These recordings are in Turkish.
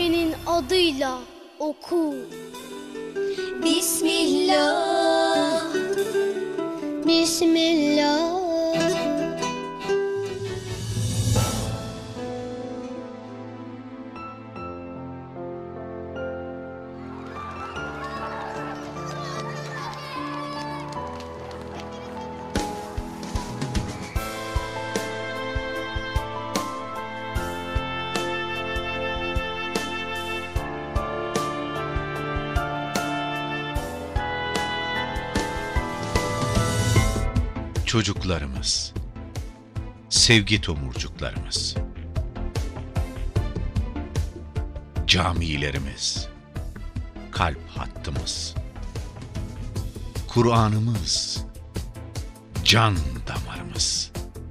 Rahim'inin adıyla oku. Bismillah. Bismillah. Çocuklarımız, sevgi tomurcuklarımız, camilerimiz, kalp hattımız, Kur'an'ımız, can damarımız.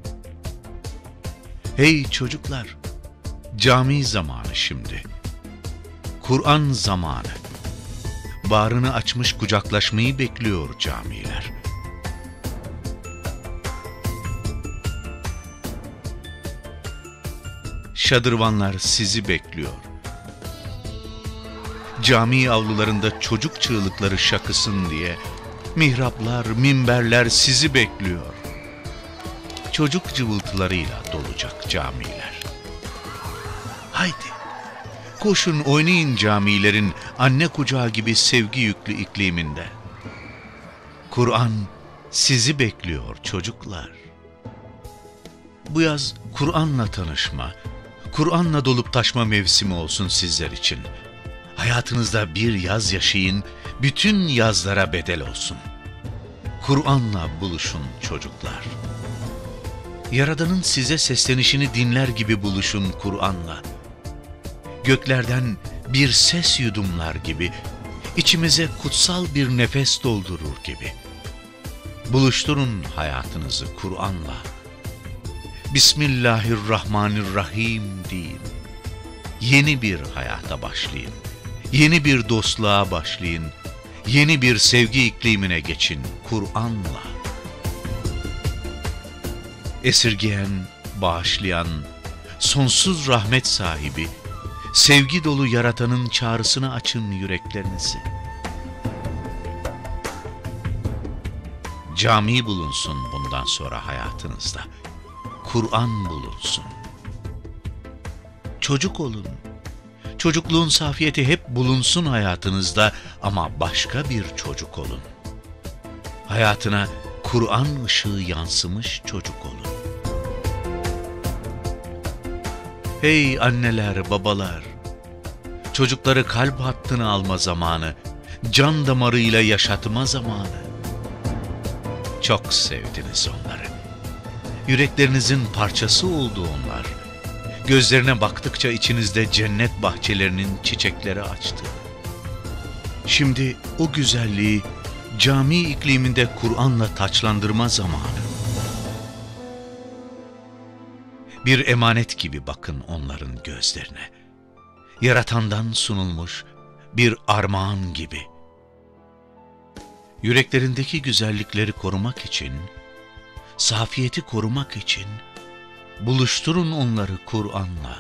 Hey çocuklar, cami zamanı şimdi, Kur'an zamanı. Bağrını açmış kucaklaşmayı bekliyor camiler. Şadırvanlar sizi bekliyor. Cami avlularında çocuk çığlıkları şakısın diye mihraplar, minberler sizi bekliyor. Çocuk cıvıltılarıyla dolacak camiler. Haydi, koşun oynayın camilerin anne kucağı gibi sevgi yüklü ikliminde. Kur'an sizi bekliyor çocuklar. Bu yaz Kur'an'la tanışma, Kur'an'la dolup taşma mevsimi olsun sizler için. Hayatınızda bir yaz yaşayın, bütün yazlara bedel olsun. Kur'an'la buluşun çocuklar. Yaradan'ın size seslenişini dinler gibi buluşun Kur'an'la. Göklerden bir ses yudumlar gibi, içimize kutsal bir nefes doldurur gibi. Buluşturun hayatınızı Kur'an'la. Bismillahirrahmanirrahim deyin. Yeni bir hayata başlayın. Yeni bir dostluğa başlayın. Yeni bir sevgi iklimine geçin Kur'an'la. Esirgeyen, bağışlayan, sonsuz rahmet sahibi, sevgi dolu yaratanın çağrısını açın yüreklerinizi. Cami bulunsun bundan sonra hayatınızda. Kur'an bulunsun. Çocuk olun. Çocukluğun safiyeti hep bulunsun hayatınızda ama başka bir çocuk olun. Hayatına Kur'an ışığı yansımış çocuk olun. Hey anneler, babalar! Çocukları kalp hattına alma zamanı, can damarıyla yaşatma zamanı. Çok sevdiniz onları. Yüreklerinizin parçası oldu onlar. Gözlerine baktıkça içinizde cennet bahçelerinin çiçekleri açtı. Şimdi o güzelliği cami ikliminde Kur'an'la taçlandırma zamanı. Bir emanet gibi bakın onların gözlerine. Yaratandan sunulmuş bir armağan gibi. Yüreklerindeki güzellikleri korumak için, safiyeti korumak için buluşturun onları Kur'an'la.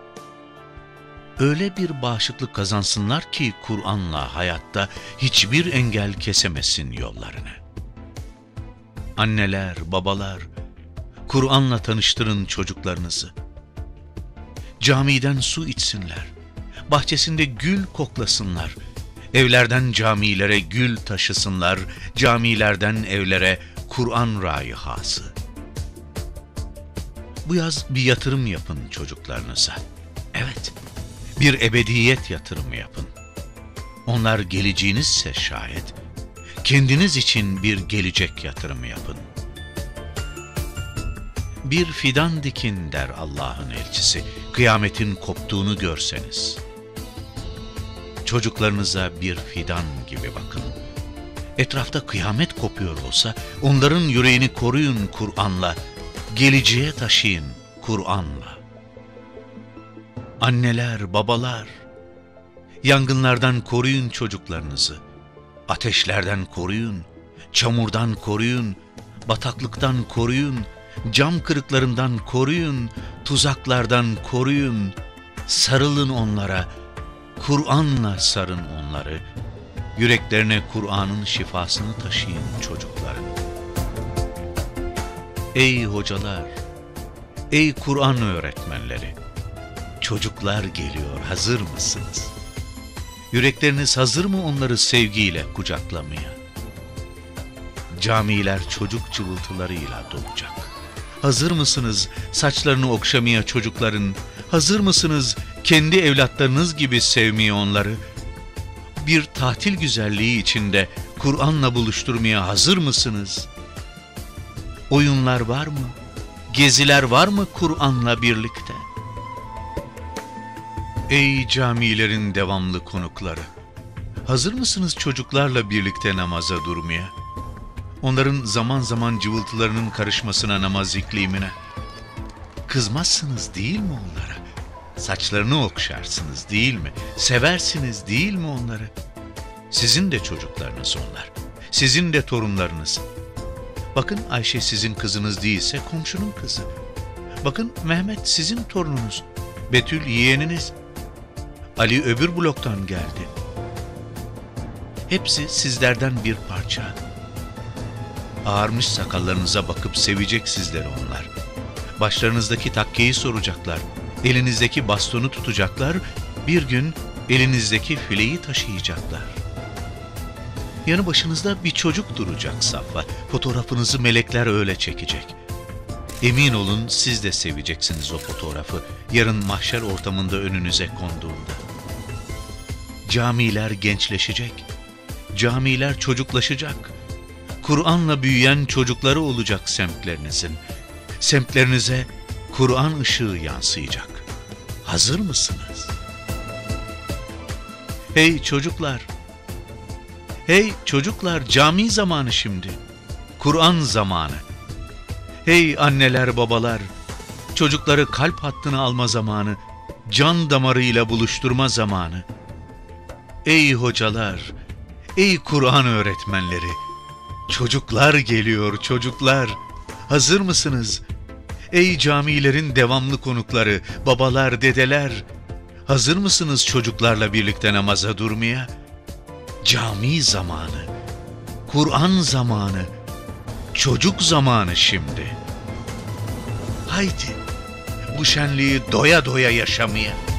Öyle bir bağışıklık kazansınlar ki Kur'an'la hayatta hiçbir engel kesemesin yollarını. Anneler, babalar, Kur'an'la tanıştırın çocuklarınızı. Camiden su içsinler, bahçesinde gül koklasınlar, evlerden camilere gül taşısınlar, camilerden evlere Kur'an raihası. Bu yaz bir yatırım yapın çocuklarınıza. Evet, bir ebediyet yatırımı yapın. Onlar geleceğinizse şayet, kendiniz için bir gelecek yatırımı yapın. Bir fidan dikin der Allah'ın elçisi, kıyametin koptuğunu görseniz. Çocuklarınıza bir fidan gibi bakın. Etrafta kıyamet kopuyor olsa, onların yüreğini koruyun Kur'an'la, geleceğe taşıyın Kur'an'la. Anneler, babalar, yangınlardan koruyun çocuklarınızı, ateşlerden koruyun, çamurdan koruyun, bataklıktan koruyun, cam kırıklarından koruyun, tuzaklardan koruyun, sarılın onlara, Kur'an'la sarın onları, yüreklerine Kur'an'ın şifasını taşıyın çocukların. Ey hocalar, ey Kur'an öğretmenleri, çocuklar geliyor, hazır mısınız? Yürekleriniz hazır mı onları sevgiyle kucaklamaya? Camiler çocuk cıvıltılarıyla dolacak. Hazır mısınız saçlarını okşamaya çocukların? Hazır mısınız kendi evlatlarınız gibi sevmeye onları? Bir tatil güzelliği içinde Kur'an'la buluşturmaya hazır mısınız? Oyunlar var mı? Geziler var mı Kur'an'la birlikte? Ey camilerin devamlı konukları! Hazır mısınız çocuklarla birlikte namaza durmaya? Onların zaman zaman cıvıltılarının karışmasına, namaz iklimine. Kızmazsınız değil mi onlara? Saçlarını okşarsınız değil mi? Seversiniz değil mi onları? Sizin de çocuklarınız onlar. Sizin de torunlarınız. Bakın Ayşe sizin kızınız değilse komşunun kızı. Bakın Mehmet sizin torununuz. Betül yeğeniniz. Ali öbür bloktan geldi. Hepsi sizlerden bir parça. Ağarmış sakallarınıza bakıp sevecek sizleri onlar. Başlarınızdaki takkeyi soracaklar. Elinizdeki bastonu tutacaklar. Bir gün elinizdeki fileyi taşıyacaklar. Yanı başınızda bir çocuk duracak safla. Fotoğrafınızı melekler öyle çekecek. Emin olun siz de seveceksiniz o fotoğrafı. Yarın mahşer ortamında önünüze konduğunda. Camiler gençleşecek. Camiler çocuklaşacak. Kur'an'la büyüyen çocukları olacak semtlerinizin. Semtlerinize Kur'an ışığı yansıyacak. Hazır mısınız? Hey çocuklar! Hey çocuklar, cami zamanı şimdi. Kur'an zamanı. Hey anneler babalar, çocukları kalp hattına alma zamanı, can damarıyla buluşturma zamanı. Ey hocalar, ey Kur'an öğretmenleri, çocuklar geliyor çocuklar. Hazır mısınız? Ey camilerin devamlı konukları, babalar, dedeler, hazır mısınız çocuklarla birlikte namaza durmaya? Cami zamanı, Kur'an zamanı, çocuk zamanı şimdi. Haydi bu şenliği doya doya yaşamaya.